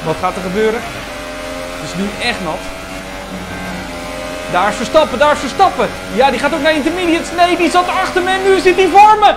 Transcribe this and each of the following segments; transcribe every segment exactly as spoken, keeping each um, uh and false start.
Wat gaat er gebeuren? Het is nu echt nat. Daar is Verstappen, daar is Verstappen. Ja, die gaat ook naar intermediates. Nee, die zat achter me en nu zit hij voor me.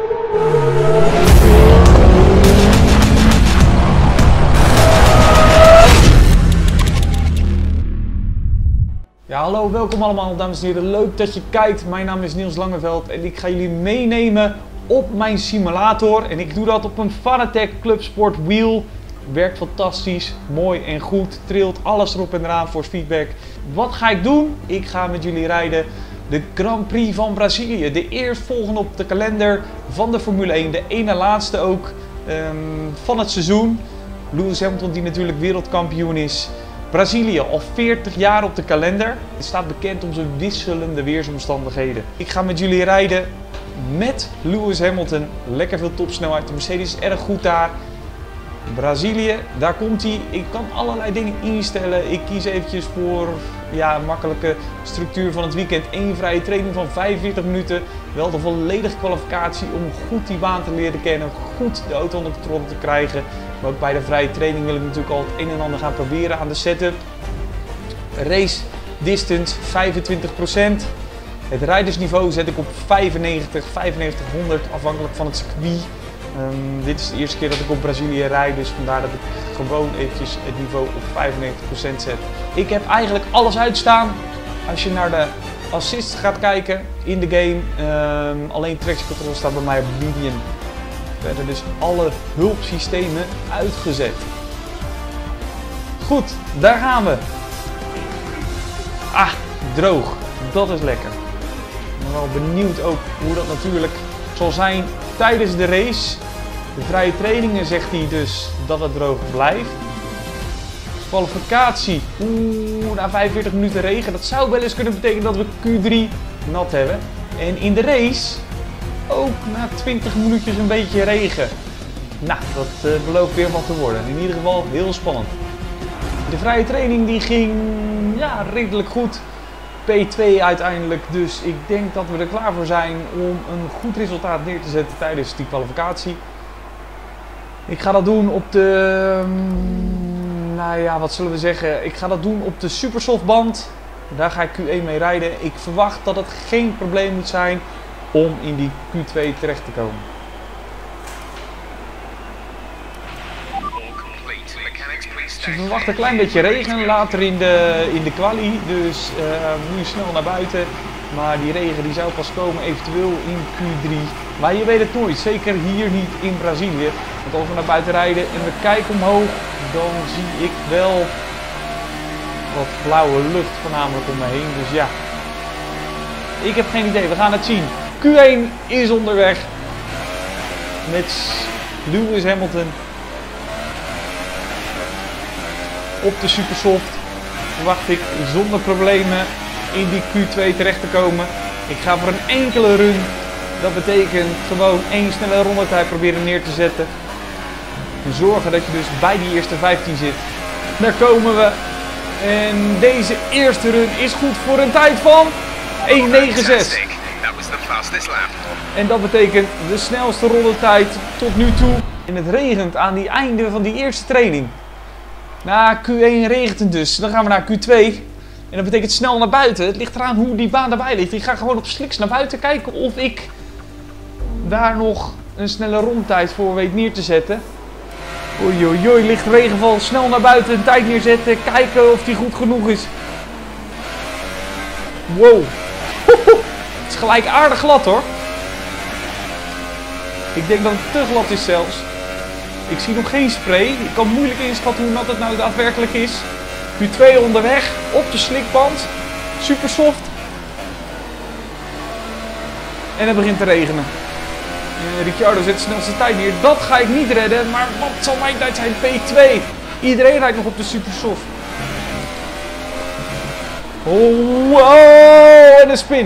Ja, hallo, welkom allemaal dames en heren. Leuk dat je kijkt. Mijn naam is Niels Langeveld en ik ga jullie meenemen op mijn simulator. En ik doe dat op een Fanatec Club Sport Wheel. Werkt fantastisch, mooi en goed. Trilt alles erop en eraan voor feedback. Wat ga ik doen? Ik ga met jullie rijden de Grand Prix van Brazilië. De eerstvolgende op de kalender van de Formule één. De ene laatste ook um, van het seizoen. Lewis Hamilton die natuurlijk wereldkampioen is. Brazilië al veertig jaar op de kalender. Het staat bekend om zijn wisselende weersomstandigheden. Ik ga met jullie rijden met Lewis Hamilton. Lekker veel topsnelheid. De Mercedes is erg goed daar. Brazilië, daar komt hij. Ik kan allerlei dingen instellen. Ik kies eventjes voor ja, een makkelijke structuur van het weekend. Eén vrije training van vijfenveertig minuten. Wel de volledige kwalificatie om goed die baan te leren kennen. Goed de auto onder controle te krijgen. Maar ook bij de vrije training wil ik natuurlijk al het een en ander gaan proberen aan de setup. Race distance vijfentwintig procent. Het rijdersniveau zet ik op vijfennegentig, vijfennegentig honderd afhankelijk van het circuit. Um, dit is de eerste keer dat ik op Brazilië rijd, dus vandaar dat ik gewoon eventjes het niveau op vijfennegentig procent zet. Ik heb eigenlijk alles uitstaan. Als je naar de assists gaat kijken in de game, um, alleen traction control staat bij mij op medium. Verder dus alle hulpsystemen uitgezet. Goed, daar gaan we. Ah, droog. Dat is lekker. Ik ben wel benieuwd ook hoe dat natuurlijk zal zijn tijdens de race. De vrije trainingen zegt hij dus dat het droog blijft. Kwalificatie, oeh, na vijfenveertig minuten regen. Dat zou wel eens kunnen betekenen dat we Q drie nat hebben. En in de race ook na twintig minuutjes een beetje regen. Nou, dat uh, belooft weer wat te worden. In ieder geval heel spannend. De vrije training die ging ja, redelijk goed. P twee uiteindelijk, dus ik denk dat we er klaar voor zijn om een goed resultaat neer te zetten tijdens die kwalificatie. Ik ga dat doen op de, nou ja, wat zullen we zeggen, ik ga dat doen op de Supersoft band. Daar ga ik Q één mee rijden. Ik verwacht dat het geen probleem moet zijn om in die Q twee terecht te komen. Ze verwachten een klein beetje regen later in de, in de quali, dus uh, nu snel naar buiten. Maar die regen die zou pas komen eventueel in Q drie. Maar je weet het nooit, zeker hier niet in Brazilië. Want als we naar buiten rijden en we kijken omhoog, dan zie ik wel wat blauwe lucht voornamelijk om me heen. Dus ja, ik heb geen idee, we gaan het zien. Q één is onderweg met Lewis Hamilton. Op de Supersoft verwacht ik zonder problemen in die Q twee terecht te komen. Ik ga voor een enkele run. Dat betekent gewoon één snelle rondetijd proberen neer te zetten. En zorgen dat je dus bij die eerste vijftien zit. Daar komen we. En deze eerste run is goed voor een tijd van één negen zes. En dat betekent de snelste rondetijd tot nu toe. En het regent aan die einde van die eerste training. Na Q één regent het dus. Dan gaan we naar Q twee. En dat betekent snel naar buiten. Het ligt eraan hoe die baan erbij ligt. Ik ga gewoon op sliks naar buiten kijken of ik daar nog een snelle rondtijd voor weet neer te zetten. Oei oei oei, ligt regenval. Snel naar buiten, een tijd neerzetten. Kijken of die goed genoeg is. Wow. Het is gelijk aardig glad hoor. Ik denk dat het te glad is zelfs. Ik zie nog geen spray. Ik kan moeilijk inschatten hoe nat het nou daadwerkelijk is. Q twee onderweg, op de slikband. Supersoft. En het begint te regenen. Uh, Ricciardo zet de snelste tijd neer. Dat ga ik niet redden, maar wat zal mijn tijd zijn? P twee. Iedereen rijdt nog op de Supersoft. Oh, wow, en een spin.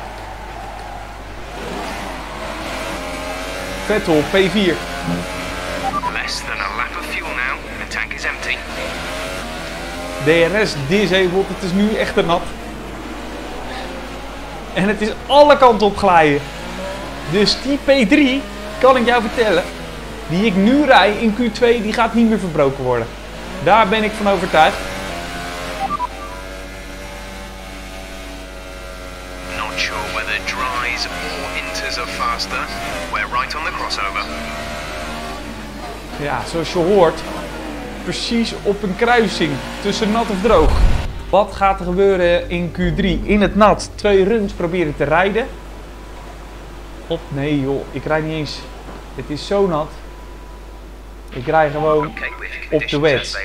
Vettel, P vier. Less than a lap of fuel now. The tank is empty. D R S disabled, het is nu echt te nat. En het is alle kanten op glijden. Dus die P drie, kan ik jou vertellen, die ik nu rij in Q twee, die gaat niet meer verbroken worden. Daar ben ik van overtuigd. Not sure whether dries or inters are faster. We're right on the crossover. Ja, zoals je hoort, precies op een kruising tussen nat of droog. Wat gaat er gebeuren in Q drie? In het nat twee runs proberen te rijden. Op, nee joh, ik rijd niet eens. Het is zo nat. Ik rij gewoon op de wets.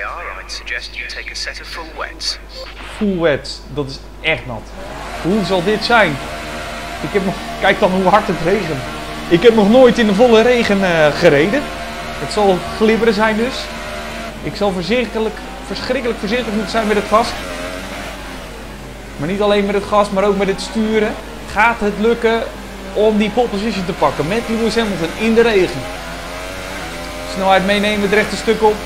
Full wets, dat is echt nat. Hoe zal dit zijn? Ik heb nog, kijk dan hoe hard het regent. Ik heb nog nooit in de volle regen uh, gereden. Het zal glibberen zijn dus. Ik zal verschrikkelijk, verschrikkelijk voorzichtig moeten zijn met het gas. Maar niet alleen met het gas, maar ook met het sturen. Gaat het lukken om die pole position te pakken met Lewis Hamilton in de regen? Snelheid meenemen, het rechte stuk op.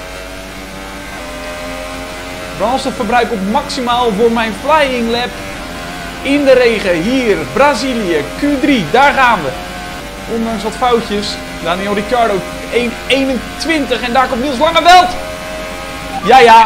Brandstofverbruik op maximaal voor mijn flying lap. In de regen, hier, Brazilië, Q drie, daar gaan we. Ondanks wat foutjes, Daniel Ricciardo één eenentwintig en daar komt Niels Langeveld. Ja, ja.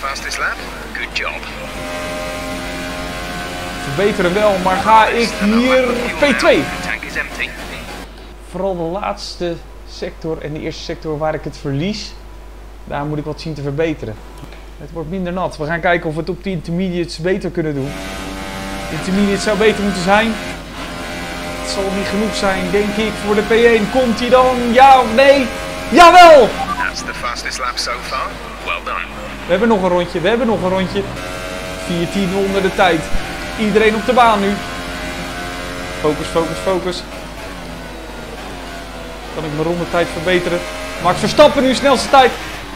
Verbeteren wel, maar ga ik hier P twee. Vooral de laatste sector en de eerste sector waar ik het verlies, daar moet ik wat zien te verbeteren. Het wordt minder nat. We gaan kijken of we het op de intermediates beter kunnen doen. Intermediate zou beter moeten zijn. Het zal niet genoeg zijn, denk ik, voor de P één. Komt hij dan? Ja of nee? Jawel! That's the fastest lap so far. Well done. We hebben nog een rondje, we hebben nog een rondje. vier tien onder de tijd. Iedereen op de baan nu. Focus, focus, focus. Kan ik mijn rondetijd verbeteren? Max Verstappen nu snelste tijd.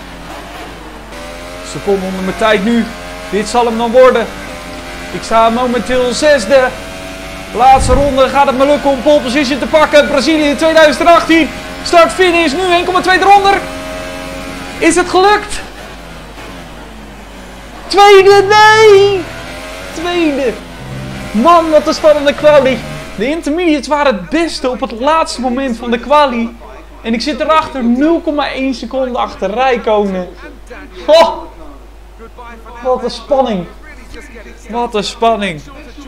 Seconde onder mijn tijd nu. Dit zal hem dan worden. Ik sta momenteel zesde. Laatste ronde. Gaat het me lukken om pole position te pakken? Brazilië tweeduizend achttien. Start finish. Nu één komma twee eronder. Is het gelukt? Tweede. Nee. Tweede. Man, wat een spannende quali. De intermediates waren het beste op het laatste moment van de quali. En ik zit erachter nul komma één seconde achter Räikkönen. Oh, wat een spanning. Wat een spanning.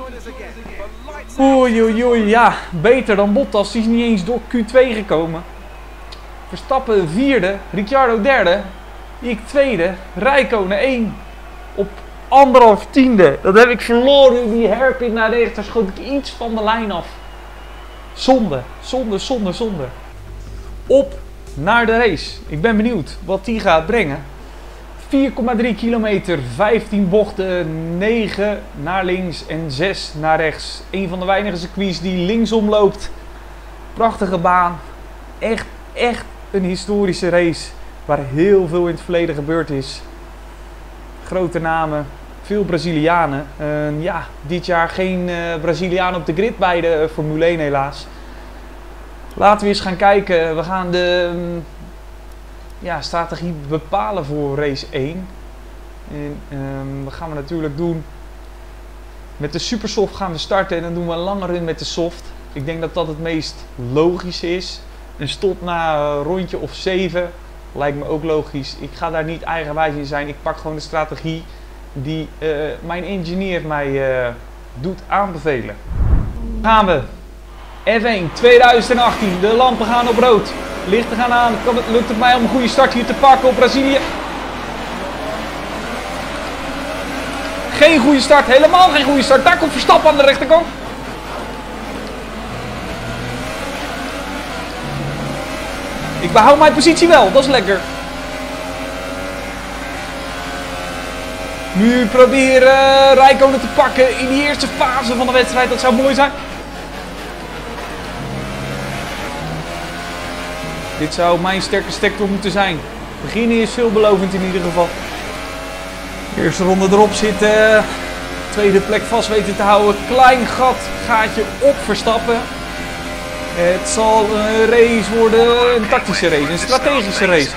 Oei, oei, oei. Ja, beter dan Bottas. Die is niet eens door Q twee gekomen. Verstappen vierde. Ricciardo derde. Ik tweede. Räikkönen één. Op anderhalf tiende. Dat heb ik verloren. Die hairpin naar rechts. Schoot ik iets van de lijn af. Zonde. Zonde, zonde, zonde. Op naar de race. Ik ben benieuwd wat die gaat brengen. vier komma drie kilometer, vijftien bochten, negen naar links en zes naar rechts. Een van de weinige circuits die linksom loopt. Prachtige baan. Echt, echt een historische race. Waar heel veel in het verleden gebeurd is. Grote namen, veel Brazilianen. Uh, ja, dit jaar geen uh, Braziliaan op de grid bij de uh, Formule één helaas. Laten we eens gaan kijken. We gaan de um, ja, strategie bepalen voor race één. En, um, dat gaan we natuurlijk doen. Met de supersoft gaan we starten en dan doen we een lange run met de soft. Ik denk dat dat het meest logische is. Een stop na een rondje of zeven lijkt me ook logisch. Ik ga daar niet eigenwijs in zijn. Ik pak gewoon de strategie die uh, mijn engineer mij uh, doet aanbevelen. Gaan we. F één tweeduizend achttien. De lampen gaan op rood. Lichten gaan aan. Kan het, lukt het mij om een goede start hier te pakken op Brazilië? Geen goede start. Helemaal geen goede start. Daar komt Verstappen aan de rechterkant. Ik behoud mijn positie wel. Dat is lekker. Nu proberen uh, Räikkönen te pakken in die eerste fase van de wedstrijd. Dat zou mooi zijn. Dit zou mijn sterke sector moeten zijn. Beginnen is veelbelovend in ieder geval. Eerste ronde erop zitten. Tweede plek vast weten te houden. Klein gat, gaatje op Verstappen. Het zal een race worden, een tactische race, een strategische race.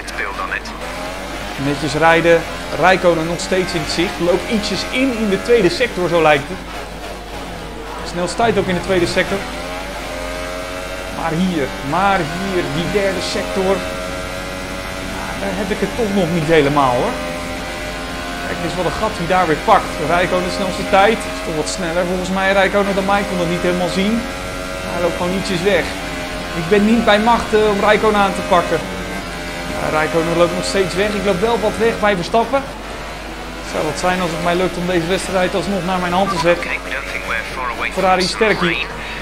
Netjes rijden. Räikkönen nog steeds in het zicht. Loopt ietsjes in in de tweede sector, zo lijkt het. Snelste tijd ook in de tweede sector. Maar hier, maar hier, die derde sector. uh, heb ik het toch nog niet helemaal hoor. Kijk, dit is wel een gat die daar weer pakt. Räikkönen de snelste tijd. Is toch wat sneller volgens mij. Räikkönen dan mij. Ik kon dat niet helemaal zien. Hij loopt gewoon ietsjes weg. Ik ben niet bij macht uh, om Räikkönen aan te pakken. Ja, Räikkönen loopt nog steeds weg. Ik loop wel wat weg bij Verstappen. Zou wat zijn als het mij lukt om deze wedstrijd alsnog naar mijn hand te zetten. Ferrari sterkie.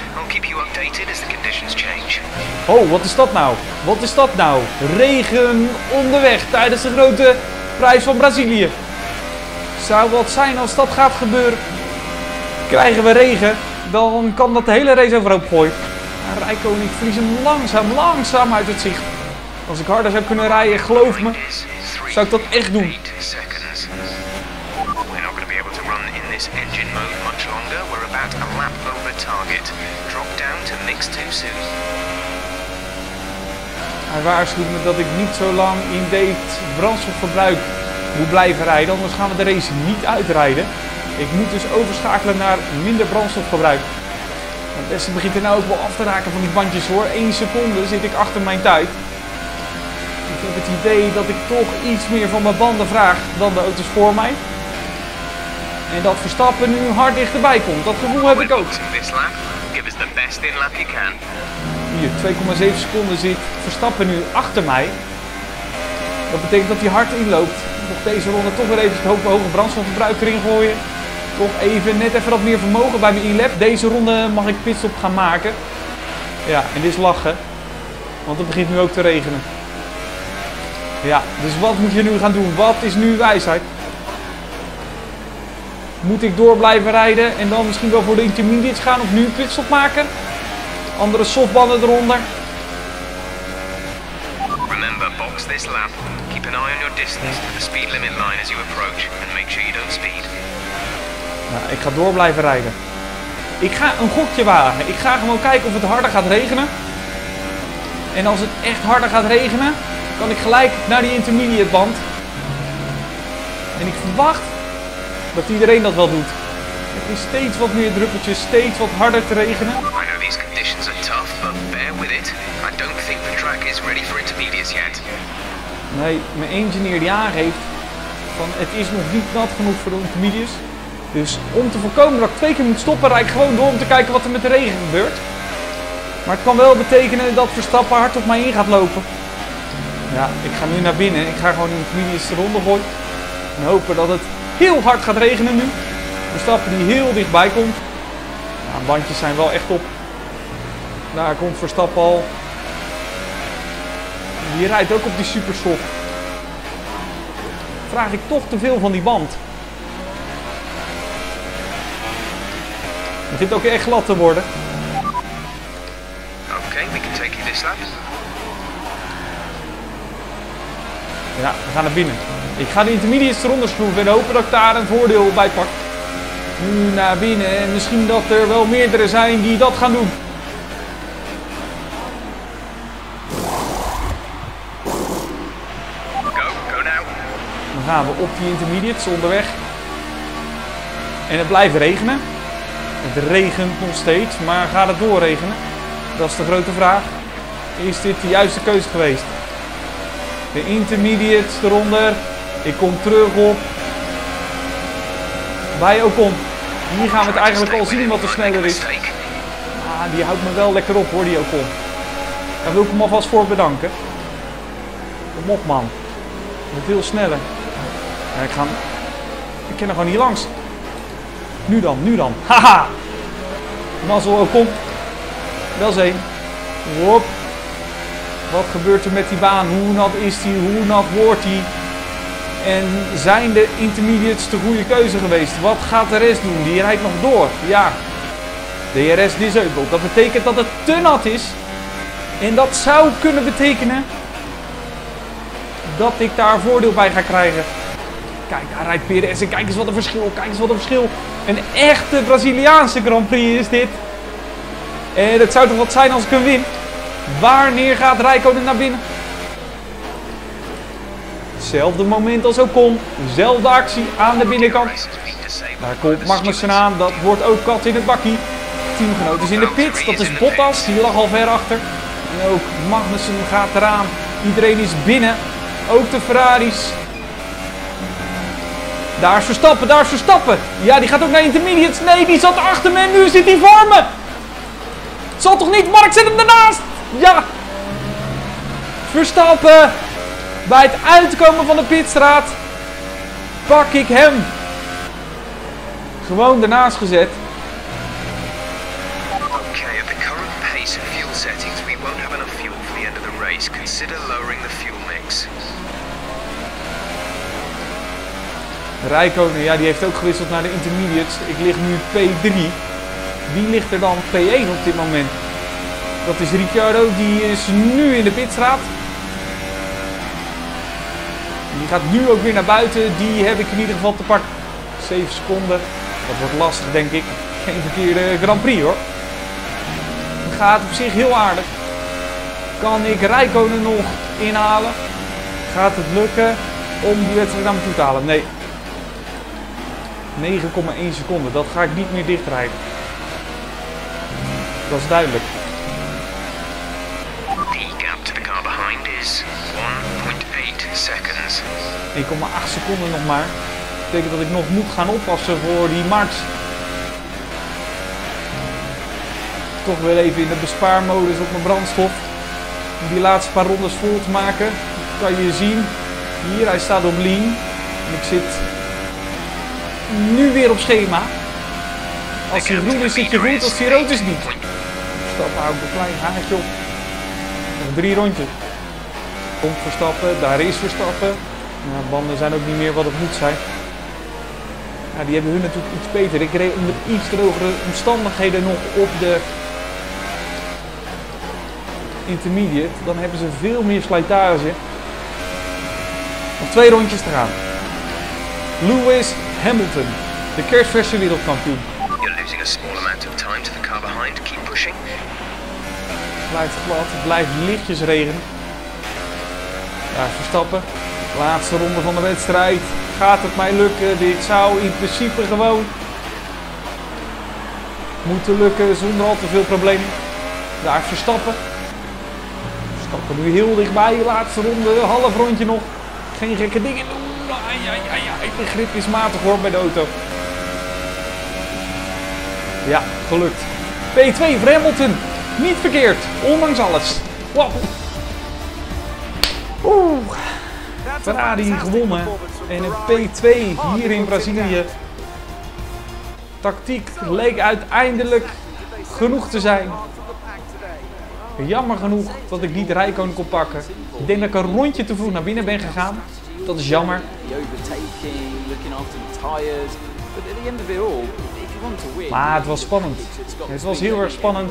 Oh, wat is dat nou? Wat is dat nou? Regen onderweg tijdens de grote prijs van Brazilië. Zou wat zijn als dat gaat gebeuren. Krijgen we regen, dan kan dat de hele race overhoop gooien. Maar Räikkönen, ik verlies hem langzaam, langzaam uit het zicht. Als ik harder zou kunnen rijden, geloof me, zou ik dat echt doen. Hij waarschuwt me dat ik niet zo lang in dit brandstofverbruik moet blijven rijden, anders gaan we de race niet uitrijden. Ik moet dus overschakelen naar minder brandstofverbruik. Het beste begint er nou ook wel af te raken van die bandjes hoor. één seconde zit ik achter mijn tijd. Ik heb het idee dat ik toch iets meer van mijn banden vraag dan de auto's voor mij. En dat Verstappen nu hard dichterbij komt. Dat gevoel heb ik ook. Hier, twee komma zeven seconden zit Verstappen nu achter mij. Dat betekent dat hij hard inloopt. Nog deze ronde toch weer even het hoge, hoge brandstofverbruik erin gooien. Toch even, net even wat meer vermogen bij mijn inlap. Deze ronde mag ik pitstop gaan maken. Ja, en dit is lachen. Want het begint nu ook te regenen. Ja, dus wat moet je nu gaan doen? Wat is nu wijsheid? Moet ik door blijven rijden en dan misschien wel voor de intermediates gaan of nu een pitstop maken? Andere softballen eronder. Remember, box this lap. Keep an eye on your distance to the speed limit line as you approach and make sure you don't speed. Nou, ik ga door blijven rijden. Ik ga een gokje wagen. Ik ga gewoon kijken of het harder gaat regenen. En als het echt harder gaat regenen, kan ik gelijk naar die intermediate band. En ik verwacht dat iedereen dat wel doet. Het is steeds wat meer druppeltjes, steeds wat harder te regenen. I know these conditions are tough, but bear with it. I don't think the track is ready for intermediates yet. Nee, mijn engineer die aangeeft van het is nog niet nat genoeg voor de intermediates. Dus om te voorkomen dat ik twee keer moet stoppen, rijd ik gewoon door om te kijken wat er met de regen gebeurt. Maar het kan wel betekenen dat Verstappen hard op mij in gaat lopen. Ja, ik ga nu naar binnen. Ik ga gewoon de intermediates eronder gooien. En hopen dat het heel hard gaat regenen nu. Verstappen die heel dichtbij komt. Ja, bandjes zijn wel echt op. Daar komt Verstappen al. Die rijdt ook op die supersoft. Vraag ik toch te veel van die band. Het begint ook echt glad te worden. Okay, we can take you this lap. Ja, we gaan naar binnen. Ik ga de intermediates eronder schroeven en hopen dat ik daar een voordeel bij pak. Nu naar binnen en misschien dat er wel meerdere zijn die dat gaan doen. Go, go now. Dan gaan we op die intermediates onderweg. En het blijft regenen. Het regent nog steeds, maar gaat het doorregenen? Dat is de grote vraag. Is dit de juiste keuze geweest? De intermediates eronder. Ik kom terug op. Bij Ocon. Hier gaan we het eigenlijk al zien wat er sneller is. Ah, die houdt me wel lekker op hoor, die Ocon. Daar wil ik hem alvast voor bedanken. Kom op man. Veel sneller. Ja, ik, ga... ik ken er gewoon niet langs. Nu dan, nu dan. Haha! Mazzel Ocon. Wel zee. Hop. Wat gebeurt er met die baan? Hoe nat is die? Hoe nat wordt die? En zijn de intermediates de goede keuze geweest? Wat gaat de rest doen? Die rijdt nog door. Ja. D R S disabled. Dat betekent dat het te nat is. En dat zou kunnen betekenen dat ik daar voordeel bij ga krijgen. Kijk, daar rijdt Perez en kijk eens wat een verschil. Kijk eens wat een verschil. Een echte Braziliaanse Grand Prix is dit. En het zou toch wat zijn als ik hem win. Wanneer gaat Räikkönen naar binnen? Hetzelfde moment als Ocon. Dezelfde actie aan de binnenkant. Daar komt Magnussen aan. Dat wordt ook kat in het bakkie. Teamgenoot is in de pits. Dat is Bottas. Die lag al ver achter. En ook Magnussen gaat eraan. Iedereen is binnen. Ook de Ferraris. Daar is Verstappen, daar is Verstappen. Ja, die gaat ook naar intermediates. Nee, die zat achter me en nu zit hij voor me. Het zal toch niet? Mark zit hem ernaast. Ja. Verstappen. Bij het uitkomen van de pitstraat pak ik hem. Gewoon ernaast gezet. Okay, at the current pace and fuel settings, we won't have enough fuel for the end of the race. Consider lowering the fuel mix. Räikkönen, ja, die heeft ook gewisseld naar de intermediates. Ik lig nu P drie. Wie ligt er dan P één op dit moment? Dat is Ricciardo, die is nu in de pitstraat. Die gaat nu ook weer naar buiten. Die heb ik in ieder geval te pakken. zeven seconden. Dat wordt lastig, denk ik. Geen verkeerde Grand Prix, hoor. Het gaat op zich heel aardig. Kan ik Räikkönen nog inhalen? Gaat het lukken om die wedstrijd naar me toe te halen? Nee. negen komma één seconden. Dat ga ik niet meer dichtrijden. Dat is duidelijk. The gap to the car behind is one point eight seconds. één komma acht seconden nog maar. Dat betekent dat ik nog moet gaan oppassen voor die Max. Toch weer even in de bespaarmodus op mijn brandstof. Om die laatste paar rondes vol te maken. Dat kan je zien. Hier, hij staat op lean. En ik zit nu weer op schema. Als hij groen is zit je goed, als hij rood is niet. Verstappen houdt een klein haartje op. Nog drie rondjes. Komt Verstappen, daar is Verstappen. Nou, de banden zijn ook niet meer wat het moet zijn. Ja, die hebben hun natuurlijk iets beter. Ik reed onder iets drogere omstandigheden nog op de intermediate. Dan hebben ze veel meer slijtage. Nog twee rondjes te gaan. Lewis Hamilton, de kerstverse wereldkampioen. You're losing a small amount of time to the car behind. Keep pushing. Het blijft glad, het blijft lichtjes regenen. Daar is Verstappen. Laatste ronde van de wedstrijd. Gaat het mij lukken? Dit zou in principe gewoon moeten lukken zonder al te veel problemen. Daar is Verstappen. Verstappen nu heel dichtbij. Laatste ronde, half rondje nog. Geen gekke dingen doen. Ai, ai, ai, ai. De grip is matig hoor bij de auto. Ja, gelukt. P twee voor Hamilton. Niet verkeerd, ondanks alles. Wow. Oeh. Ferrari gewonnen. En een P twee hier in Brazilië. Tactiek leek uiteindelijk genoeg te zijn. Jammer genoeg dat ik niet Räikkönen kon pakken. Ik denk dat ik een rondje te vroeg naar binnen ben gegaan. Dat is jammer. Maar het was spannend. Het was heel erg spannend.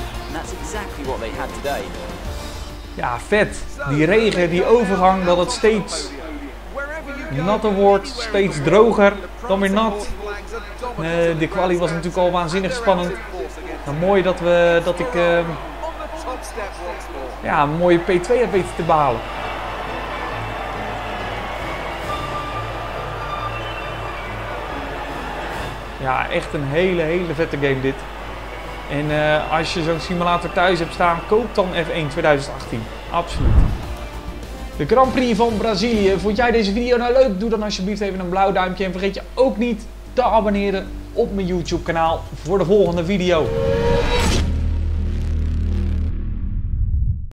Ja, vet. Die regen, die overgang, dat het steeds natter wordt, steeds droger, dan weer nat. Uh, de quali was natuurlijk al waanzinnig spannend. Nou, mooi dat, we, dat ik uh, ja, een mooie P twee heb weten te behalen. Ja, echt een hele, hele vette game dit. En uh, als je zo'n simulator thuis hebt staan, koop dan F één twintig achttien. Absoluut. De Grand Prix van Brazilië. Vond jij deze video nou leuk? Doe dan alsjeblieft even een blauw duimpje. En vergeet je ook niet te abonneren op mijn YouTube kanaal voor de volgende video.